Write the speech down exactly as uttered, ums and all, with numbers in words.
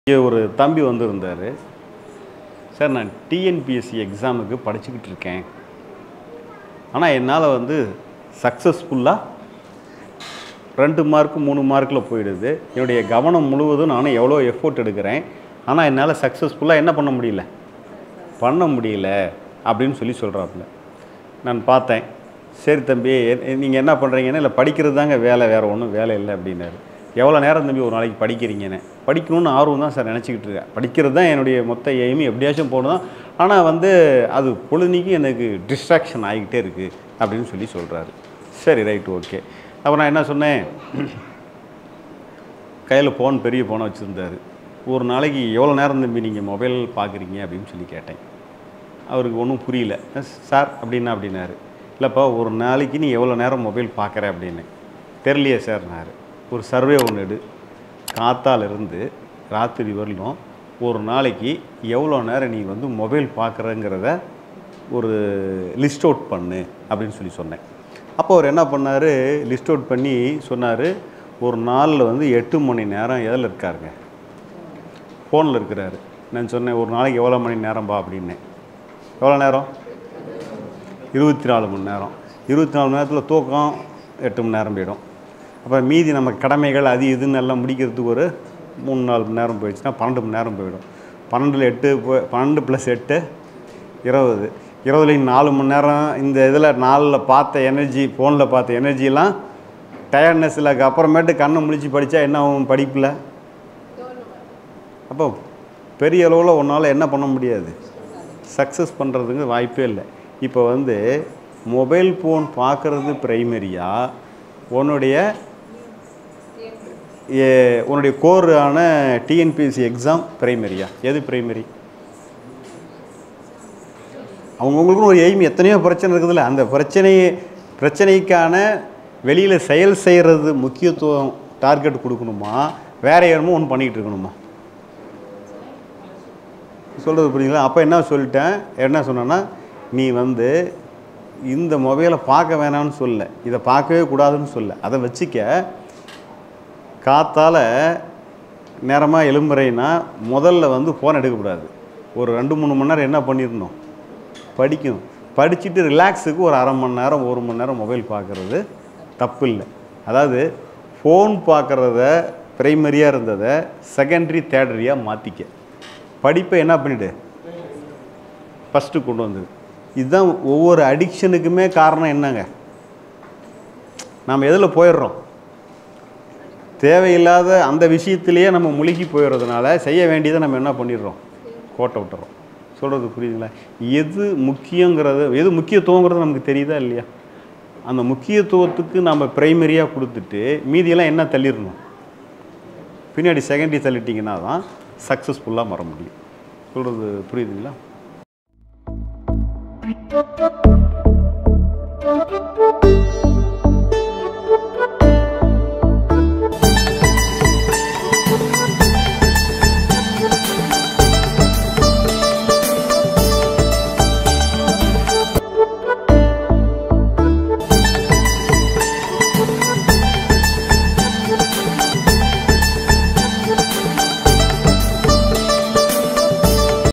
இங்கே ஒரு தம்பி வந்திருந்தார். சார், நான் டிஎன்பிஎஸ்சி எக்ஸாமுக்கு படிச்சுக்கிட்டு இருக்கேன். ஆனால் என்னால் வந்து சக்ஸஸ்ஃபுல்லாக ரெண்டு மார்க்கு மூணு மார்க்கில் போயிடுது. என்னுடைய கவனம் முழுவதும் நானும் எவ்வளோ எஃபோர்ட் எடுக்கிறேன். ஆனால் என்னால் சக்ஸஸ்ஃபுல்லாக என்ன பண்ண முடியல பண்ண முடியல அப்படின்னு சொல்லி சொல்கிறாப்புல. நான் பார்த்தேன். சரி தம்பி, நீங்கள் என்ன பண்ணுறீங்கன்னா, இல்லை படிக்கிறது தாங்க வேலை, வேறு ஒன்றும் வேலை இல்லை அப்படின்னாரு. எவ்வளோ நேரம் தம்பி ஒரு நாளைக்கு படிக்கிறீங்கன்னு? படிக்கணும்னு ஆர்வம் தான் சார் நினச்சிக்கிட்டு இருக்கேன். படிக்கிறது தான் என்னுடைய மொத்த எய்மி, எப்படியாச்சும் போகணும். ஆனால் வந்து அது பொழுதுனிக்கு எனக்கு டிஸ்ட்ராக்ஷன் ஆகிக்கிட்டே இருக்குது அப்படின்னு சொல்லி சொல்கிறாரு. சரி, ரைட்டு, ஓகே. அப்போ நான் என்ன சொன்னேன், கையில் ஃபோன், பெரிய ஃபோனை வச்சுருந்தார். ஒரு நாளைக்கு எவ்வளோ நேரம் தம்பி நீங்கள் மொபைல் பார்க்குறீங்க அப்படின்னு சொல்லி கேட்டேன். அவருக்கு ஒன்றும் புரியல. சார் அப்படின்னா அப்படின்னாரு. இல்லைப்பா, ஒரு நாளைக்கு நீ எவ்வளோ நேரம் மொபைல் பார்க்குற அப்படின்னு. தெரியலையே சார்னாரு. ஒரு சர்வே ஒன்று எடு, காத்தாலிருந்து ராத்திரி வரலும் ஒரு நாளைக்கு எவ்வளோ நேரம் நீ வந்து மொபைல் பார்க்குறங்கிறத ஒரு லிஸ்ட் அவுட் பண்ணு அப்படின்னு சொல்லி சொன்னேன். அப்போ அவர் என்ன பண்ணார், லிஸ்ட் அவுட் பண்ணி சொன்னார், ஒரு நாளில் வந்து எட்டு மணி நேரம் எதில் இருக்காருங்க, ஃபோனில் இருக்கிறாரு. நான் சொன்னேன், ஒரு நாளைக்கு எவ்வளோ மணி நேரம்பா அப்படின்னேன். எவ்வளோ நேரம்? இருபத்தி நாலு மணி நேரம். இருபத்தி நாலு மணி நேரத்தில் தூக்கம் எட்டு மணி நேரம் போயிடும். அப்புறம் மீதி நம்ம கடமைகள் அது இதுன்னு எல்லாம் முடிக்கிறதுக்கு ஒரு மூணு நாலு மணி நேரம் போயிடுச்சுன்னா பன்னெண்டு மணி நேரம் போயிடும். பன்னெண்டில் எட்டு போய் பன்னெண்டு ப்ளஸ் எட்டு இருபது. இருபதுலேயும் நாலு மணி நேரம் இந்த இதில் நாலில் பார்த்த எனர்ஜி, ஃபோனில் பார்த்த எனர்ஜிலாம் டயர்ட்னஸில் அப்புறமேட்டு கண்ணை முழிச்சு படித்தா என்ன ஆகும் படிப்பில்? அப்போ பெரிய அளவில் ஒன்றால் என்ன பண்ண முடியாது, சக்ஸஸ் பண்ணுறதுக்கு வாய்ப்பே இல்லை. இப்போ வந்து மொபைல் ஃபோன் பார்க்குறது ப்ரைமரியாக, உன்னுடைய உன்னுடைய கோரான டிஎன்பிஎஸ்சி எக்ஸாம் ப்ரைமரியா? எது ப்ரைமரி? அவங்கவுங்களுக்கும் ஒரு எய்ம், எத்தனையோ பிரச்சனை இருக்குதுல்ல, அந்த பிரச்சனையை பிரச்சனைக்கான வெளியில் செயல் செய்கிறது முக்கியத்துவம் டார்கெட் கொடுக்கணுமா, வேற யாருமோ ஒன்று பண்ணிக்கிட்டு இருக்கணுமா? சொல்கிறது புரியுங்களா? அப்போ என்ன சொல்லிட்டேன், என்ன சொன்னேன்னா, நீ வந்து இந்த மொபைலை பார்க்க வேணாம்னு சொல்ல, இதை பார்க்கவே கூடாதுன்னு சொல்ல, அதை வச்சுக்க. காத்தால் நேரமாக எலும்புறைன்னா முதல்ல வந்து ஃபோன் எடுக்கக்கூடாது. ஒரு ரெண்டு மூணு மணி நேரம் என்ன பண்ணிடணும், படிக்கணும். படிச்சுட்டு ரிலாக்ஸுக்கு ஒரு அரை மணி நேரம் ஒரு மணி நேரம் மொபைல் பார்க்குறது தப்பு இல்லை. அதாவது ஃபோன் பார்க்குறத ப்ரைமரியாக இருந்ததை செகண்டரி தேர்டரியாக மாற்றிக்க. படிப்பை என்ன பண்ணிவிடு, ஃபஸ்ட்டு கொண்டு வந்தது. இதுதான் ஒவ்வொரு அடிக்ஷனுக்குமே காரணம். என்னங்க, நாம் எதில் போயிடுறோம், தேவையில்லாத அந்த விஷயத்திலேயே நம்ம முழுகி போயிடுறதுனால செய்ய வேண்டியதை நம்ம என்ன பண்ணிடுறோம், கோட்டை விட்டுறோம். சொல்கிறது புரியுதுங்களா? எது முக்கியங்கிறது, எது முக்கியத்துவங்கிறது நமக்கு தெரியுதா இல்லையா? அந்த முக்கியத்துவத்துக்கு நம்ம ப்ரைமரியாக கொடுத்துட்டு மீதியெல்லாம் என்ன தள்ளிடணும், பின்னாடி செகண்டரி தள்ளிட்டிங்கன்னா தான் சக்ஸஸ்ஃபுல்லாக வர முடியும். சொல்கிறது புரியுதுங்களா?